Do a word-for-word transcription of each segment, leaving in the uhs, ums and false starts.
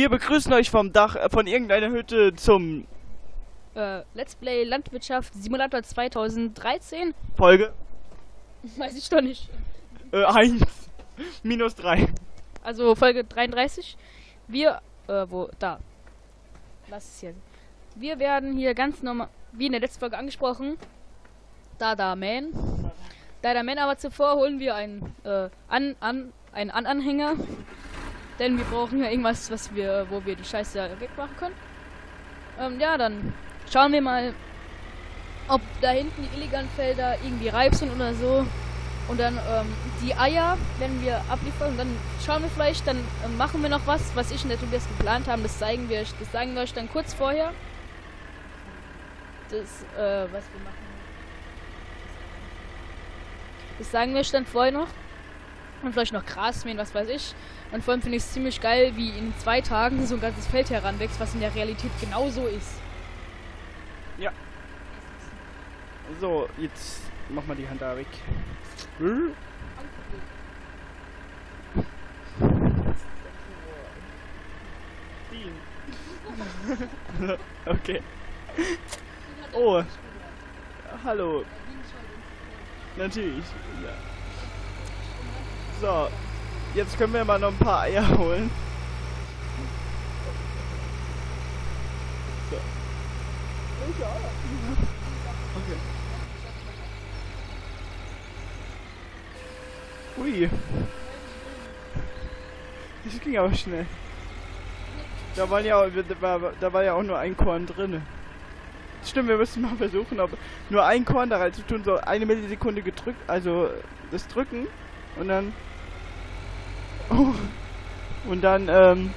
Wir begrüßen euch vom Dach, äh, von irgendeiner Hütte zum Äh, Let's Play Landwirtschaft Simulator zweitausenddreizehn. Folge Weiß ich doch nicht. äh, eins minus drei. Also Folge dreiunddreißig. Wir, äh, wo, da. Lass es hier. Wir werden hier ganz normal, wie in der letzten Folge angesprochen, Dada Man. Dada Man, aber zuvor holen wir einen, äh, an, an, einen An-Anhänger. Denn wir brauchen ja irgendwas, was wir, wo wir die Scheiße wegmachen können. Ähm, ja, dann schauen wir mal, ob da hinten die illegalen Felder irgendwie reif sind oder so. Und dann ähm, die Eier, wenn wir abliefern, dann schauen wir vielleicht, dann ähm, machen wir noch was, was ich und der Tobias geplant haben. Das zeigen wir, das sagen wir euch dann kurz vorher. Das, äh, was wir machen. Das sagen wir euch dann vorher noch. Und vielleicht noch Gras mähen, was weiß ich. Und vor allem finde ich es ziemlich geil, wie in zwei Tagen so ein ganzes Feld heranwächst, was in der Realität genauso ist. Ja. So, jetzt mach mal die Hand da weg. Okay. Oh. Hallo. Natürlich. Ja. So. Jetzt können wir mal noch ein paar Eier holen. So. Welche Eier? Okay. Ui. Das ging aber schnell. Da waren ja, da war, da war ja auch nur ein Korn drin. Stimmt, wir müssen mal versuchen, ob nur ein Korn da rein zu tun, so eine Millisekunde gedrückt, also das Drücken und dann oh, und dann ähm,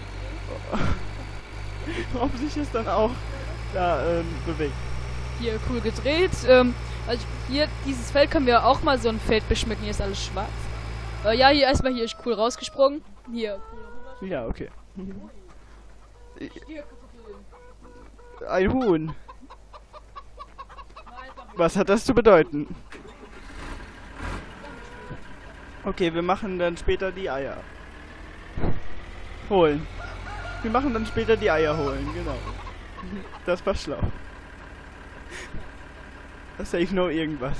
ob sich das dann auch da ähm, bewegt. Hier cool gedreht. Ähm, also hier, dieses Feld können wir auch mal so ein Feld beschmücken. Hier ist alles schwarz. Äh, ja, hier erstmal hier ist cool rausgesprungen. Hier. Cool ja, okay. Ein Huhn. Was hat das zu bedeuten? Okay, wir machen dann später die Eier. Holen. Wir machen dann später die Eier holen, genau. Das war schlau. Das ist nur irgendwas.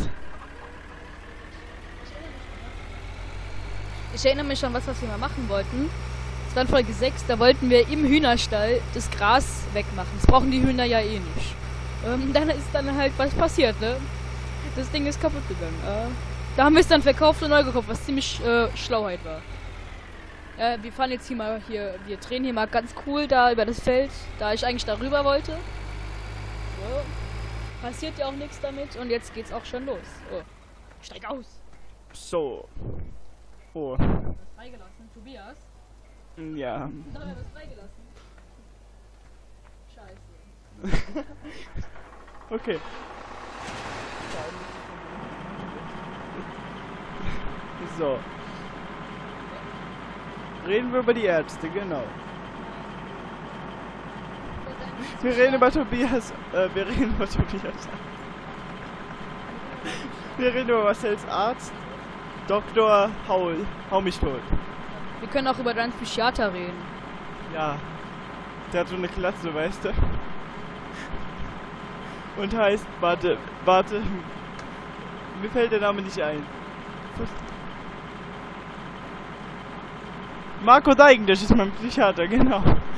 Ich erinnere mich an was, was wir mal machen wollten. Das war in Folge sechs, da wollten wir im Hühnerstall das Gras wegmachen. Das brauchen die Hühner ja eh nicht. Ähm, dann ist dann halt was passiert, ne? Das Ding ist kaputt gegangen. Äh, da haben wir es dann verkauft und neu gekauft, was ziemlich äh, Schlauheit war. Äh, wir fahren jetzt hier mal hier, wir drehen hier mal ganz cool da über das Feld, da ich eigentlich darüber wollte. So. Passiert ja auch nichts damit und jetzt geht's auch schon los. Oh. Steig aus! So. Oh. Was freigelassen, Tobias? Ja. Da haben wir was freigelassen. Scheiße. Okay. So. Reden wir über die Ärzte, genau. Wir reden über Tobias. Äh, wir reden über Tobias. Wir reden über Marcells Arzt. Doktor Haul. Hau mich tot. Wir können auch über deinen Psychiater reden. Ja. Der hat so eine Klatze, weißt du? Und heißt, warte, warte. Mir fällt der Name nicht ein. Marco Deigendisch ist mein Psychiater, genau.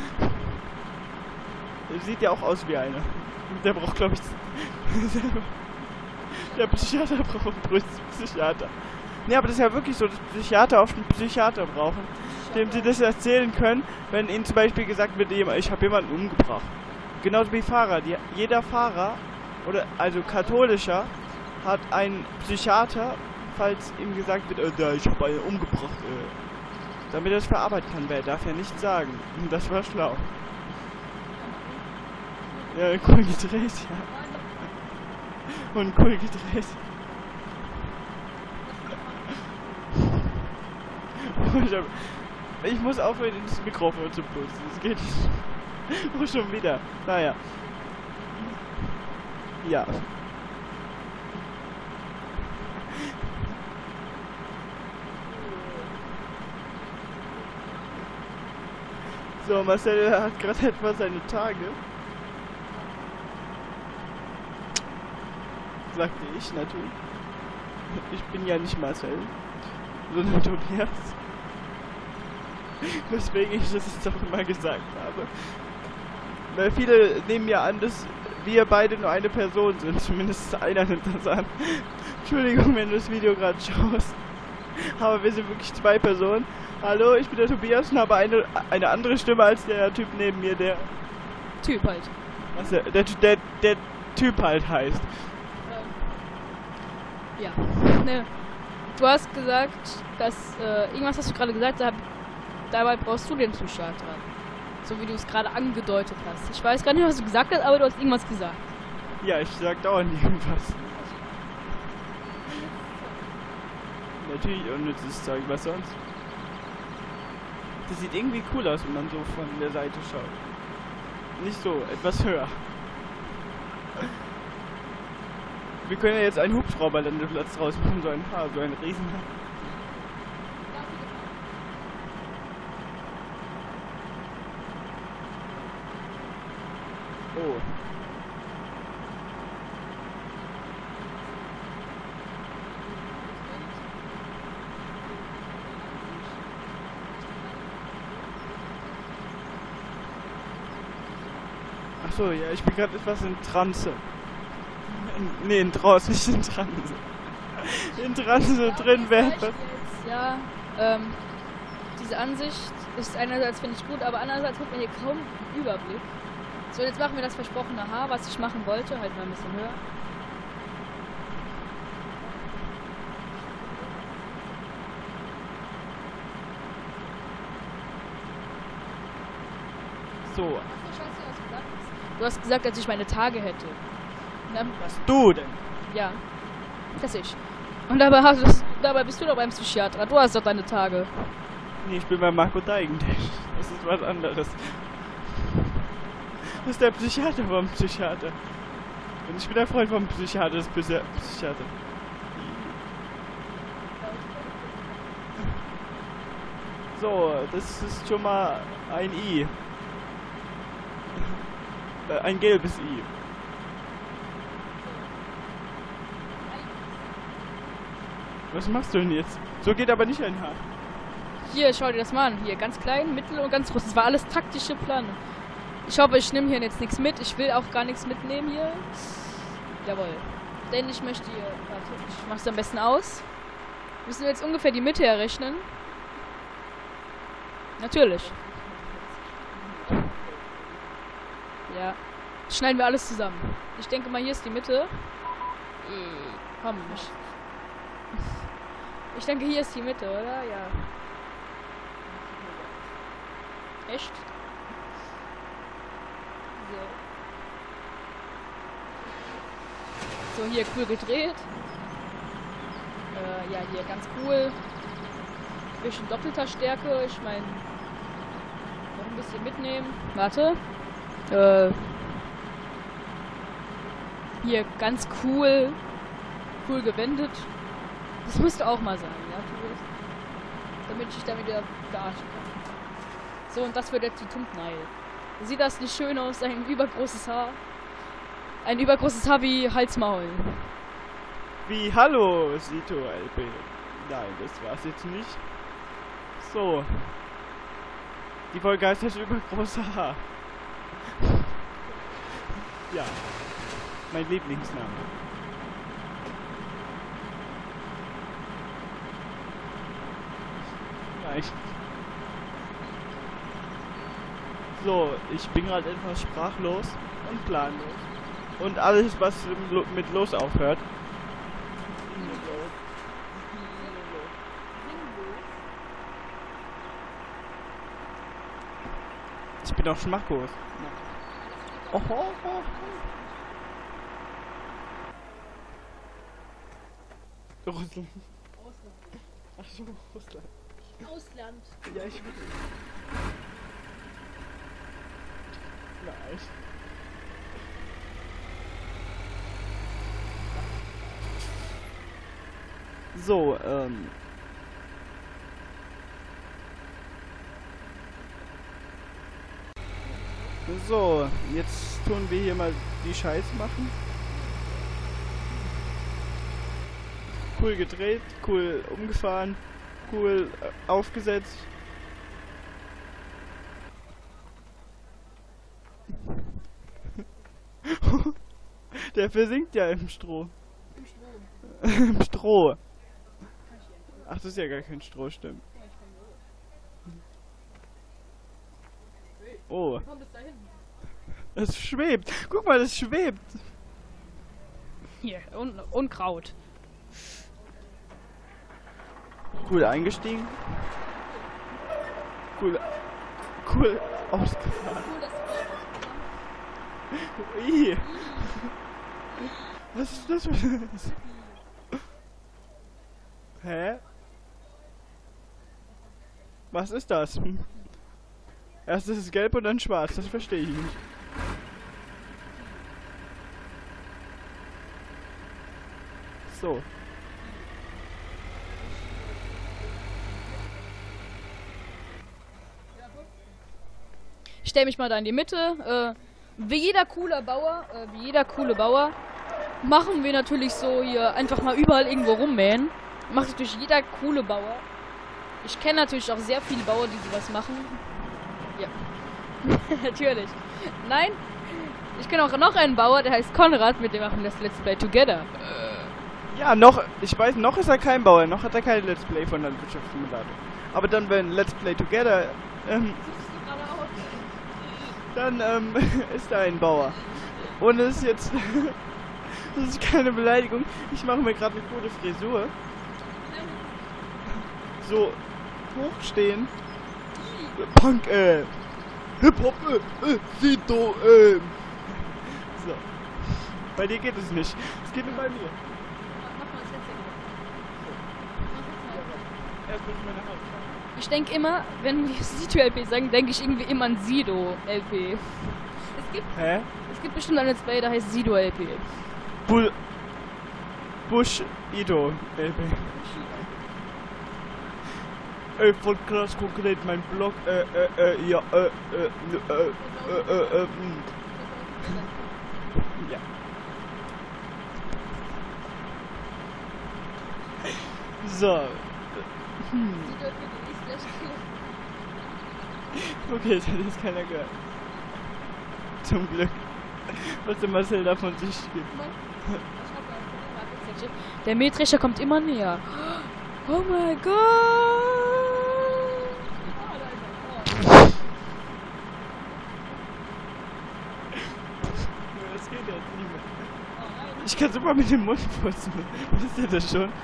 Der sieht ja auch aus wie einer. Der braucht, glaube ich, der Psychiater braucht einen Psychiater. Ne, aber das ist ja wirklich so, dass Psychiater oft einen Psychiater brauchen, dem sie das erzählen können, wenn ihnen zum Beispiel gesagt wird, ich habe jemanden umgebracht. Genauso wie Fahrer. Die, jeder Fahrer, oder also katholischer, hat einen Psychiater, falls ihm gesagt wird, äh, ich habe einen umgebracht. Äh, damit er es verarbeiten kann, wer darf ja nichts sagen. Das war schlau. Ja, cool gedreht, ja. Und cool gedreht. Ich, hab, ich muss aufhören, ins Mikrofon zu pusten. Das geht nicht. Oh, schon wieder. Naja. Ja. So, Marcel hat gerade etwa seine Tage. Sagte ich natürlich. Ich bin ja nicht Marcel, sondern Tobias. Weswegen ich das jetzt auch immer gesagt habe. Weil viele nehmen ja an, dass wir beide nur eine Person sind. Zumindest einer nimmt das an. Entschuldigung, wenn du das Video gerade schaust. Aber wir sind wirklich zwei Personen. Hallo, ich bin der Tobias und habe eine, eine andere Stimme als der Typ neben mir, der... Typ halt. Was der, der, der, der Typ halt heißt. Ähm, ja. Ne. Du hast gesagt, dass... Äh, irgendwas hast du gerade gesagt, da hab, dabei brauchst du den Psychiater. So wie du es gerade angedeutet hast. Ich weiß gar nicht, was du gesagt hast, aber du hast irgendwas gesagt. Ja, ich sag dauernd irgendwas. Natürlich unnützes Zeug, was sonst? Das sieht irgendwie cool aus, wenn man so von der Seite schaut. Nicht so, etwas höher. Wir können ja jetzt einen Hubschrauberlandeplatz draus machen, so ein Haar, so ein Riesen. Oh. Achso, ja, ich bin gerade etwas in Transe. In, nee, in Trance, nicht in Transe. In Transe drin wäre etwas. Ja, ähm, diese Ansicht ist einerseits finde ich gut, aber andererseits hat man hier kaum einen Überblick. So, jetzt machen wir das versprochene Haar, was ich machen wollte, halt mal ein bisschen höher. So. Du hast gesagt, dass ich meine Tage hätte. Dann, Was du denn? ja, das ich. Und dabei, hast du, dabei bist du doch beim Psychiater. Du hast doch deine Tage. Nee, ich bin bei Marco Deigendesch. Das ist was anderes. Das ist der Psychiater vom Psychiater. Und ich bin der Freund vom Psychiater des Psy Psychiater. So, das ist schon mal ein I. Äh, ein gelbes I. Was machst du denn jetzt? So geht aber nicht ein Haar. Hier, schau dir das mal an. Hier, ganz klein, mittel und ganz groß. Das war alles taktische Planung. Ich hoffe, ich nehme hier jetzt nichts mit. Ich will auch gar nichts mitnehmen hier. Jawohl. Denn ich möchte hier... Warte, ich mach's am besten aus. Müssen wir jetzt ungefähr die Mitte errechnen? Natürlich. Ja. Schneiden wir alles zusammen. Ich denke mal, hier ist die Mitte. Eh, komm, nicht. Ich denke, hier ist die Mitte, oder? Ja. Echt? So. So, hier cool gedreht. Äh, ja, hier ganz cool. Bisschen doppelter Stärke. Ich meine, noch ein bisschen mitnehmen. Warte. Äh. Hier ganz cool. Cool gewendet. Das müsste auch mal sein, ja, Tobias? Damit ich damit wieder verarschen kann. So, und das wird jetzt die Thumbnail. Sieht das nicht schön aus? Ein übergroßes Haar. Ein übergroßes Haar wie Halsmaul. Wie, hallo, Sito L B. Nein, das war's jetzt nicht. So. Die Folge heißt das übergroße Haar. Ja. Mein Lieblingsname. Nein. So, ich bin gerade etwas sprachlos und planlos. Und alles, was mit los aufhört. Ich bin auch schmacklos. Oho, oho. Russland. Ausland. Ach so, Russland. Ausland. Ja, ich will. Nein. So, ähm. So, jetzt tun wir hier mal die Scheiße machen. Cool gedreht, cool umgefahren, cool äh, aufgesetzt. Der versinkt ja im Stroh. Im Stroh. Im Stroh. Ach, das ist ja gar kein Stroh, stimmt. Oh. Es schwebt. Guck mal, es schwebt. Hier, Un Unkraut. Cool eingestiegen. Cool. Cool ausgefahren. Ih. Was ist das für das? Hä? Was ist das? Erst ist es gelb und dann schwarz, das verstehe ich nicht. So. Ich stelle mich mal da in die Mitte. Äh, wie jeder coole Bauer, äh, wie jeder coole Bauer, machen wir natürlich so hier einfach mal überall irgendwo rummähen. Macht natürlich jeder coole Bauer. Ich kenne natürlich auch sehr viele Bauer, die sowas machen. Ja. Natürlich. Nein. Ich kenne auch noch einen Bauer, der heißt Konrad, mit dem machen wir das Let's Play Together. Ja, noch, ich weiß, noch ist er kein Bauer, noch hat er kein Let's Play von Landwirtschaftssimulator. Aber dann, wenn Let's Play Together, ähm, dann, ähm, ist er ein Bauer. Und es ist jetzt, das ist keine Beleidigung, ich mache mir gerade eine coole Frisur. So, hochstehen. Punk, äh, Hip-Hop, äh, äh, Sito, äh. So. Bei dir geht es nicht. Es geht nur bei mir. Erst muss ich meine Haut schauen. Ich denke immer, wenn wir Sito-L P sagen, denke ich irgendwie immer an Sido-L P. Es gibt, Hä? es gibt bestimmt ein Let's Play, der heißt Sido-L P. Bull... Bush Ido L P. Ey, voll krass konkret, mein Blog, äh, äh, äh, ja, äh, äh, äh, äh, äh, äh, mh. Ja. So. Hm. Okay, das hat jetzt keiner gehört. Zum Glück. Was der Marcel da von sich gibt. Der Mähdrescher kommt immer näher. Oh mein Gott! Das geht jetzt nicht mehr. Ich kann super mit dem Mund putzen. Wisst ihr das schon?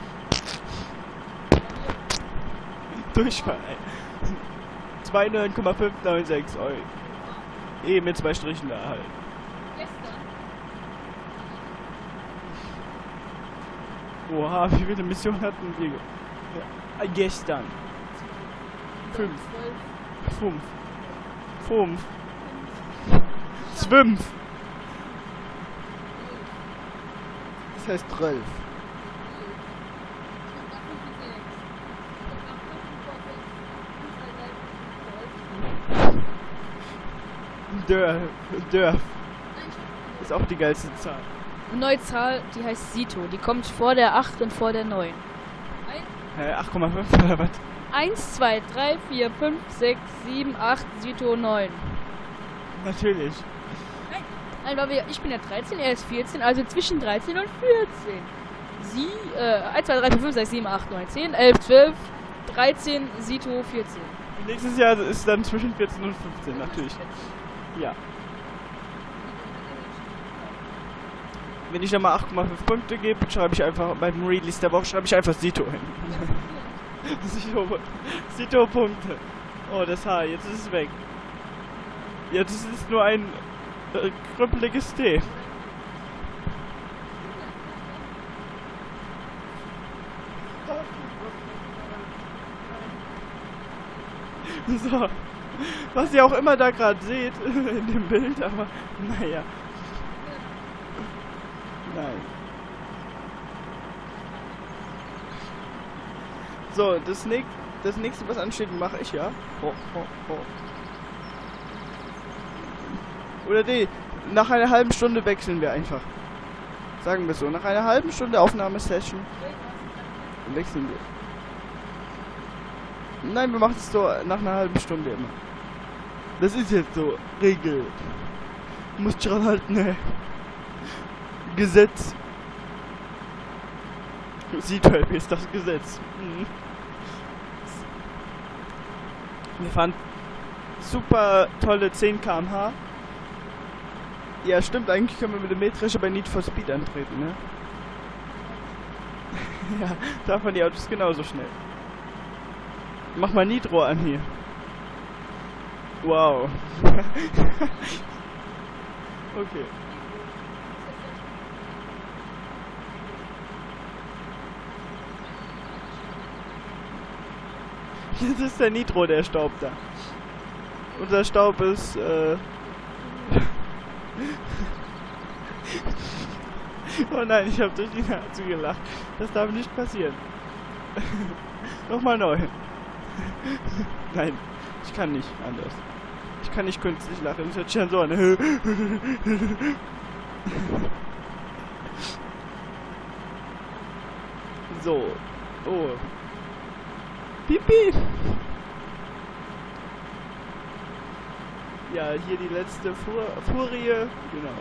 Durchfall, ey. zwei neun Komma fünf neun sechs Euro. Eh mit zwei Strichen da halt. Oha, wie viele Missionen hatten wir? Ja. Gestern. Fünf. Fünf. Fünf. Zwölf. Das heißt zwölf. Dörf. Dörf. Ist auch die geilste Zahl. Eine neue Zahl, die heißt Sito. Die kommt vor der acht und vor der neun. Hä, acht Komma fünf oder was? eins, zwei, drei, vier, fünf, sechs, sieben, acht, Sito, neun. Natürlich. Nein, weil wir, ich bin ja dreizehn, er ist vierzehn, also zwischen dreizehn und vierzehn. Sie, äh, eins, zwei, drei, vier, fünf, sechs, sieben, acht, neun, zehn, elf, zwölf, dreizehn, Sito, vierzehn. Nächstes Jahr ist dann zwischen vierzehn und fünfzehn, natürlich. Ja. Wenn ich dann mal acht Komma fünf Punkte gebe, schreibe ich einfach beim Release der Woche schreibe ich einfach Sito hin. Sito, Sito Punkte. Oh, das Haar, jetzt ist es weg. Jetzt ist es nur ein äh, krüppeliges T. So. Was ihr auch immer da gerade seht in dem Bild, aber naja. Nein. So, das, näch das nächste, was ansteht, mache ich ja. Oh, oh, oh. Oder nee, nach einer halben Stunde wechseln wir einfach. Sagen wir so, nach einer halben Stunde Aufnahmesession wechseln wir. Nein, wir machen es so nach einer halben Stunde immer. Das ist jetzt so Regel. Muss ich dran halten, ne? Gesetz. Seatbelt ist das Gesetz. Mhm. Wir fahren super tolle zehn Kilometer pro Stunde. Ja, stimmt, eigentlich können wir mit dem Mähdrescher bei Need for Speed antreten, ne? Ja, da fahren die Autos genauso schnell. Mach mal Nitro an hier. Wow. Okay. Jetzt ist der Nitro, der Staub da. Unser Staub ist, äh... oh nein, ich habe durch die Nase gelacht. Das darf nicht passieren. Nochmal neu. Nein, ich kann nicht anders. Ich kann nicht künstlich lachen. Das hört sich an so an. So. Oh. Pipi. Ja, hier die letzte Fur Furie. Genau.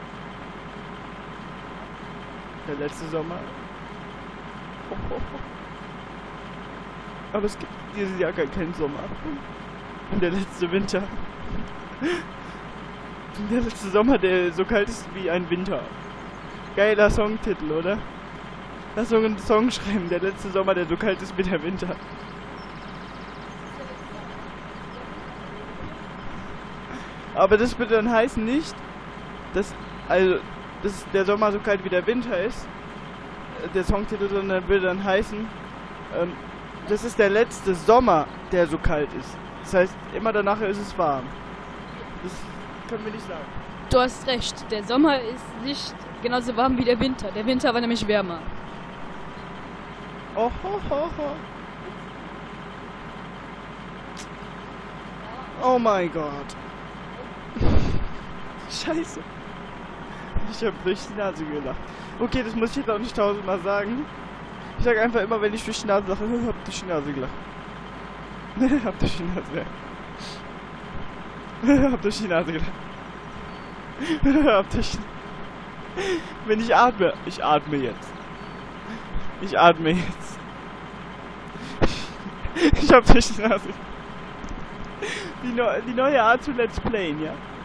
Der letzte Sommer. Oh, oh, oh. Aber es gibt dieses Jahr gar keinen Sommer. Und der letzte Winter. Der letzte Sommer, der so kalt ist wie ein Winter. Geiler Songtitel, oder? Lass uns einen Song schreiben. Der letzte Sommer, der so kalt ist wie der Winter. Aber das würde dann heißen nicht, dass, also, dass der Sommer so kalt wie der Winter ist. Der Songtitel, sondern würde dann heißen, ähm, das ist der letzte Sommer, der so kalt ist. Das heißt, immer danach ist es warm. Das können wir nicht sagen. Du hast recht, der Sommer ist nicht genauso warm wie der Winter. Der Winter war nämlich wärmer. Oh, ho, ho, ho. Oh mein Gott. Scheiße. Ich hab durch die Nase gelacht. Okay, das muss ich jetzt auch nicht tausendmal sagen. Ich sag einfach immer, wenn ich durch die Nase lache, hab durch die Nase gelacht. Hab durch die Nase gelacht. Hab durch die Nase gelacht. Hab durch... Wenn ich atme, ich atme jetzt. Ich atme jetzt. Ich hab durch die Nase. Die, no die neue Art zu Let's Playen, ja.